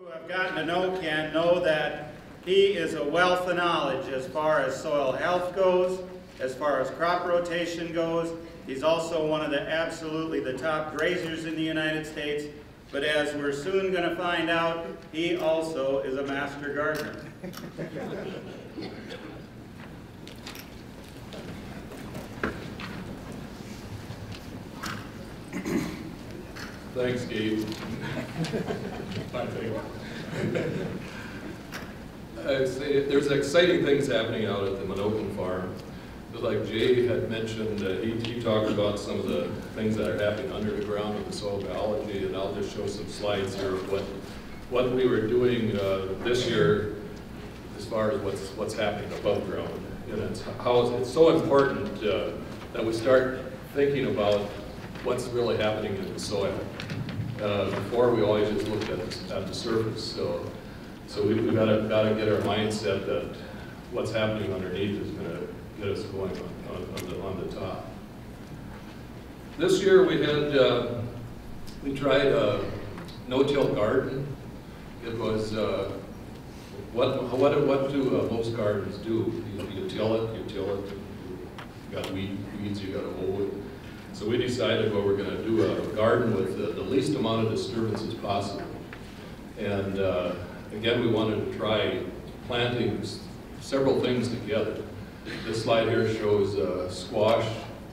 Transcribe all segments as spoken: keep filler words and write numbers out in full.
have gotten to know Ken know that he is a wealth of knowledge as far as soil health goes, as far as crop rotation goes. He's also one of the absolutely the top grazers in the United States, but as we're soon going to find out, he also is a master gardener. Thanks, Gabe. My favorite. I say there's exciting things happening out at the Menoken farm. But like Jay had mentioned, uh, he, he talked about some of the things that are happening under the ground with the soil biology, and I'll just show some slides here of what what we were doing uh, this year as far as what's what's happening above ground. And it's how it's so important uh, that we start thinking about what's really happening in the soil. Uh, before we always just looked at the, at the surface, so so we, we've got to got to get our mindset that what's happening underneath is going to get us going on, on, on, the, on the top. This year we had uh, we tried a no-till garden. It was uh, what what what do uh, most gardens do? You, you till it, you till it. You got weed, weeds, you got to hoe it. So we decided what we're going to do a garden with the, the least amount of disturbance as possible. And uh, again, we wanted to try planting several things together. This slide here shows uh, squash,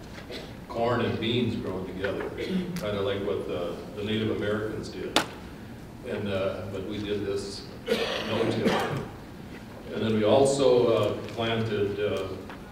corn, and beans growing together, kind of like what the, the Native Americans did. And uh, but we did this no-till. And then we also uh, planted uh,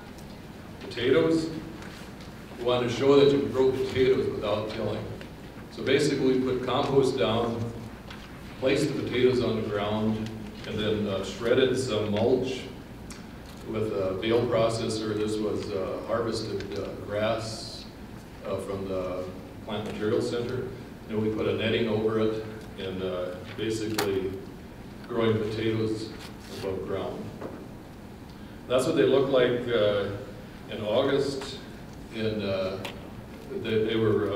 potatoes. We wanted to show that you can grow potatoes without tilling. So basically we put compost down, placed the potatoes on the ground, and then uh, shredded some mulch with a bale processor. This was uh, harvested uh, grass uh, from the Plant Material Center. And we put a netting over it and uh, basically growing potatoes above ground. That's what they look like uh, in August. And uh, they, they were,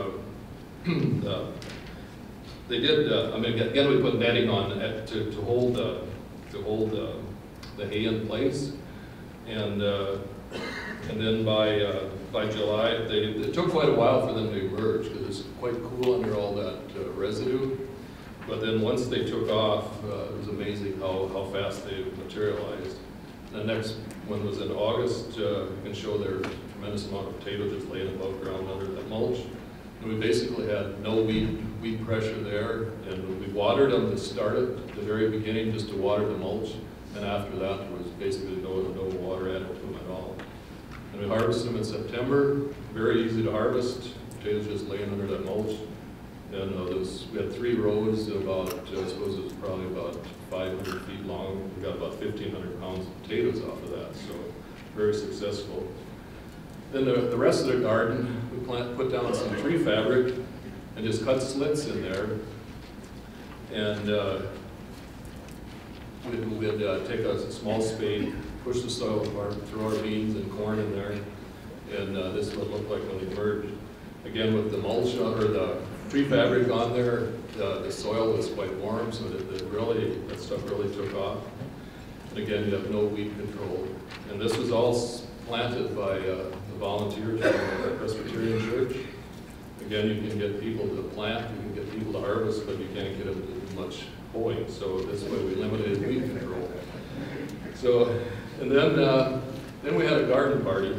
uh, uh, they did, uh, I mean, again, we put netting on it to, to hold, uh, to hold uh, the hay in place. And, uh, and then by, uh, by July, they, it took quite a while for them to emerge because it's quite cool under all that uh, residue. But then once they took off, uh, it was amazing how, how fast they materialized. The next one was in August. Uh, you can show their tremendous amount of potatoes just laying above ground under that mulch. And we basically had no weed, weed pressure there, and we watered them to start it at the very beginning just to water the mulch, and after that there was basically no, no water added to them at all. And we harvested them in September, very easy to harvest, potatoes just laying under that mulch. And uh, was, we had three rows, about, uh, I suppose it was probably about five hundred feet long. We got about fifteen hundred pounds of potatoes off of that, so very successful. Then the, the rest of the garden, we plant, put down some tree fabric and just cut slits in there. And uh, we'd, we'd uh, take a small spade, push the soil apart, throw our beans and corn in there, and uh, this is what it looked like when they merged. Again, with the mulch or the tree fabric on there, uh, the soil was quite warm, so that, that really that stuff really took off. And again, you have no weed control. And this was all planted by uh, the volunteers from the Presbyterian Church. Again, you can get people to plant, you can get people to harvest, but you can't get them to do much hoeing. So that's why we limited weed control. So, and then uh, then we had a garden party.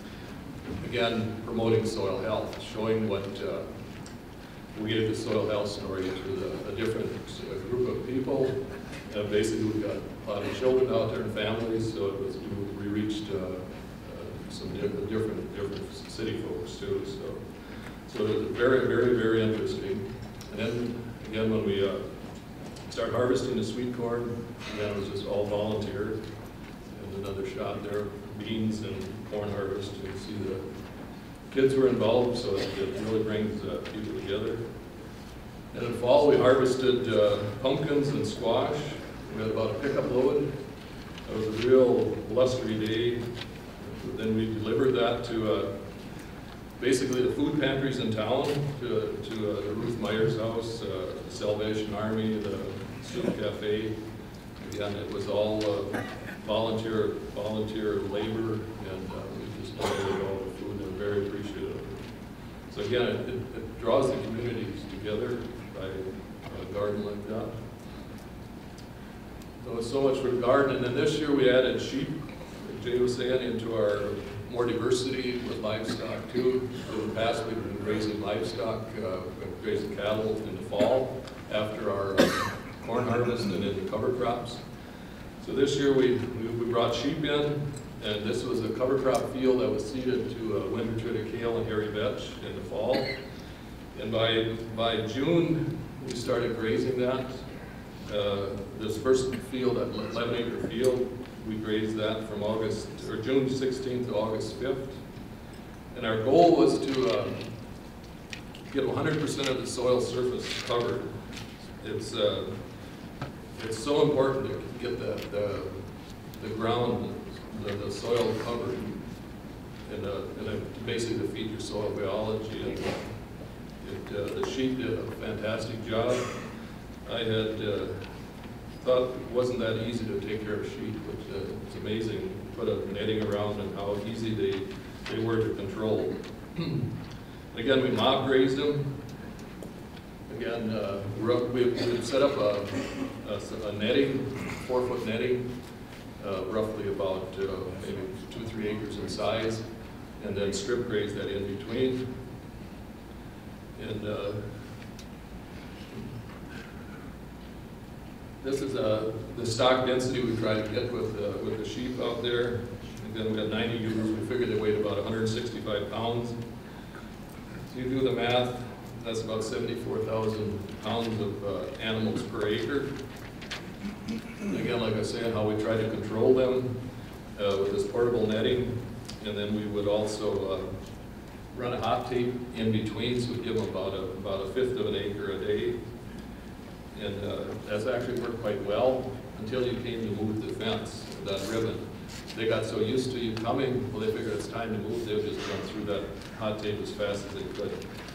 Again, promoting soil health, showing what uh, we gave the soil health story to the, a different uh, group of people. Uh, basically, we got a lot of children out there and families, so it was we reached uh, uh, some di different different city folks too. So, so it was very, very, very interesting. And then again, when we uh, started harvesting the sweet corn, again, it was just all volunteer. And another shot there, beans and corn harvest. You can see the kids were involved, so it, it really brings uh, people together. And in the fall, we harvested uh, pumpkins and squash. We had about a pickup load. It was a real blustery day. Then we delivered that to uh, basically the food pantries in town, to, to uh, the Ruth Meyer's house, uh, the Salvation Army, the soup cafe. Again, it was all uh, volunteer volunteer labor, and uh, we just donated all the food, and we're very appreciative. So again, it, it, it draws the communities together by a garden like that. So it's so much for the garden, and then this year we added sheep, like Jay was saying, into our more diversity with livestock too. In the past, we've been grazing livestock, uh, grazing cattle in the fall after our uh, corn harvest and in the cover crops. So this year we, we, we brought sheep in, and this was a cover crop field that was seeded to uh, winter triticale and hairy vetch in the fall. And by, by June, we started grazing that. Uh, this first field, that eleven acre field, we grazed that from August, or June sixteenth to August fifth. And our goal was to uh, get one hundred percent of the soil surface covered. It's, uh, it's so important to get the, the, the ground, the, the soil covered, and, uh, and uh, basically to feed your soil biology. And it, uh, the sheep did a fantastic job. I had uh, thought it wasn't that easy to take care of sheep, but uh, it's amazing. Put a netting around and how easy they, they were to control. Again, we mob grazed them. Again, uh, we, we set up a, a, a netting, four foot netting, uh, roughly about uh, maybe two, three acres in size, and then strip graze that in between. And uh, this is uh, the stock density we try to get with, uh, with the sheep out there. Again, we had ninety ewes. We figured they weighed about one hundred sixty-five pounds. So you do the math, that's about seventy-four thousand pounds of uh, animals per acre. And again, like I said, how we try to control them uh, with this portable netting. And then we would also uh, run a hot tape in between, so we give them about a, about a fifth of an acre a day. And uh, that's actually worked quite well until you came to move the fence, that ribbon. They got so used to you coming, well, they figured it's time to move, they would just run through that hot tape as fast as they could.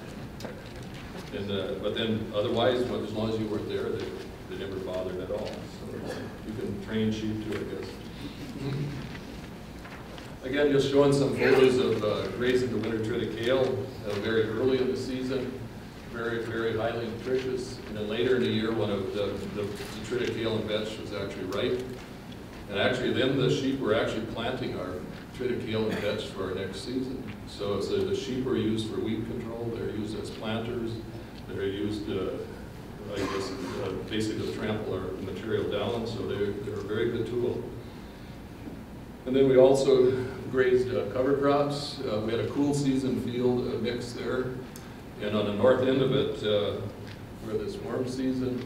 And, uh, but then otherwise, well, as long as you weren't there, they, they never bothered at all. So you can train sheep too, I guess. Again, just showing some photos of uh, grazing the winter triticale uh, very early in the season. Very, very highly nutritious. And then later in the year, one of the, the, the triticale and vetch was actually ripe. And actually then the sheep were actually planting our triticale and vetch for our next season. So, so the sheep were used for weed control, they're used as planters, they're used, uh, I guess, uh, basically to trample our material down, so they're, they're a very good tool. And then we also grazed uh, cover crops. Uh, we had a cool season field uh, mix there. And on the north end of it, uh, where this warm season,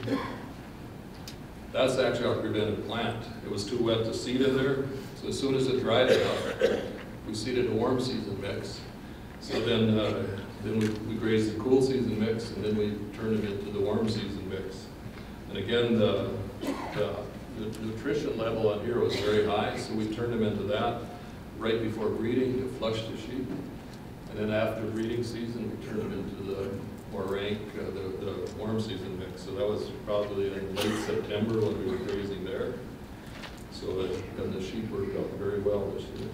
that's actually our prevented plant. It was too wet to seed in there, so as soon as it dried enough, we seeded a warm season mix. So then, uh, then we, we grazed the cool season mix, and then we turned it into the warm season mix. And again, the, the, the nutrition level on here was very high, so we turned them into that right before breeding to flush the sheep. And then after breeding season, we turned them into the more rank, uh, the, the warm season mix. So that was probably in late September when we were grazing there. So uh, then the sheep worked out very well this year.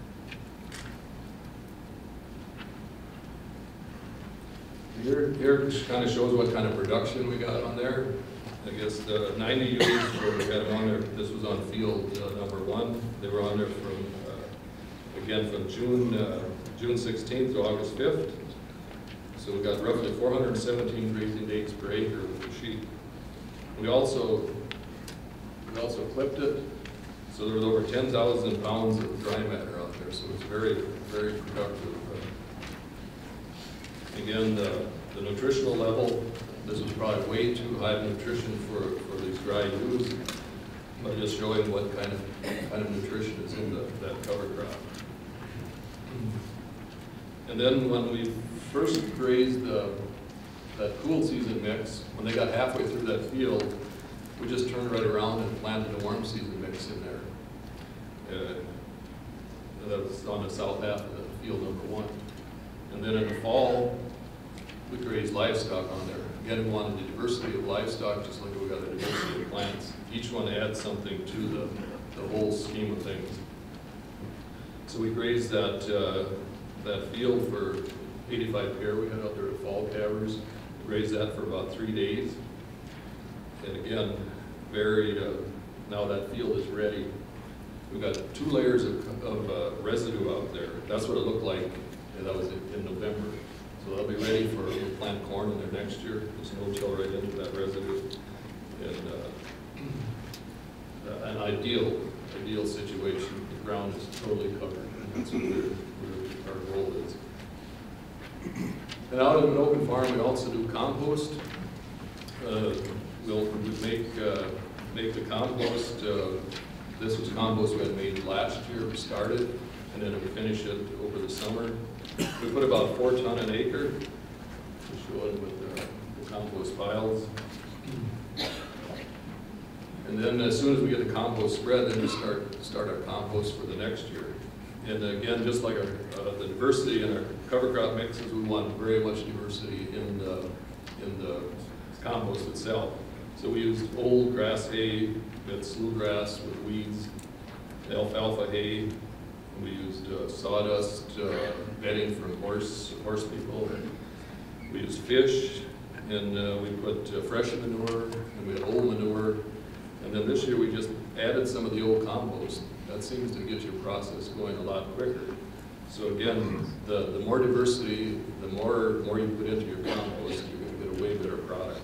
Here, here kind of shows what kind of production we got on there. I guess the ninety ewes where we had on there, this was on field uh, number one. They were on there from, uh, again, from June, uh, June sixteenth to August fifth. So we got roughly four hundred seventeen grazing days per acre with the sheep. We also, we also clipped it, so there was over ten thousand pounds of dry matter out there, so it's very, very productive. Again, the, the nutritional level, this is probably way too high of nutrition for, for these dry ewes, but just showing what kind of, kind of nutrition is in the, that cover crop. And then when we first grazed the, that cool season mix, when they got halfway through that field, we just turned right around and planted a warm season mix in there. Uh, that was on the south half of the field number one. And then in the fall, we grazed livestock on there. Again, we wanted the diversity of livestock, just like we got the diversity of plants. Each one adds something to the, the whole scheme of things. So we grazed that, uh, that field for eighty-five pair we had out there at Fall Calvers. Grazed that for about three days. And again, very, uh, now that field is ready. We've got two layers of, of uh, residue out there. That's what it looked like, and that was in, in November. So they'll be ready for we'll plant corn in there next year. Just no-till right into that residue. And uh, an ideal, ideal situation. The ground is totally covered. And that's what we're, we're, our goal is. And out in an open farm, we also do compost. Uh, we'll we make uh, make the compost. Uh, this was compost we had made last year. We started, and then we finish it over the summer. We put about four ton an acre. To show it with the, the compost piles. And then as soon as we get the compost spread, then we start start our compost for the next year. And again, just like our, uh, the diversity in our cover crop mixes, we want very much diversity in the, in the compost itself. So we used old grass hay with slough grass with weeds, alfalfa hay. And we used uh, sawdust uh, bedding from horse horse people. We used fish, and uh, we put uh, fresh manure, and we had old manure. And then this year we just added some of the old compost. That seems to get your process going a lot quicker. So again, the, the more diversity, the more, more you put into your compost, you're going to get a way better product.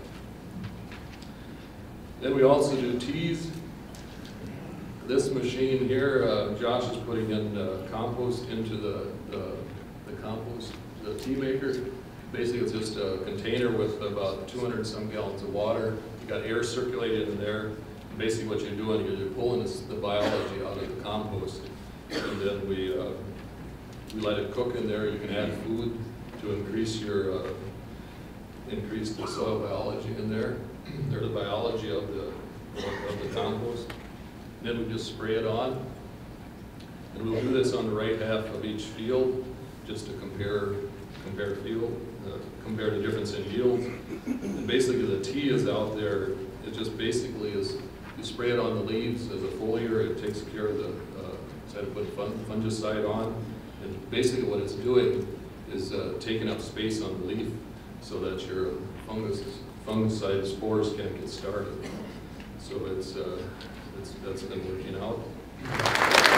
Then we also do teas. This machine here, uh, Josh is putting in uh, compost into the, the, the compost, the tea maker. Basically it's just a container with about two hundred some gallons of water. You got air circulated in there. Basically what you're doing is you're pulling this, the biology out of the compost, and then we, uh, we let it cook in there. You can add food to increase your, uh, increase the soil biology in there, or the biology of the, of the compost. And then we just spray it on, and we'll do this on the right half of each field, just to compare, compare field, uh, compare the difference in yields. And basically the tea is out there, it just basically is, you spray it on the leaves as a foliar, it takes care of the, uh, instead of putting fun, fungicide on. And basically what it's doing is uh, taking up space on the leaf so that your fungus, fungicide spores can't get started. So it's, uh, it's that's been working out.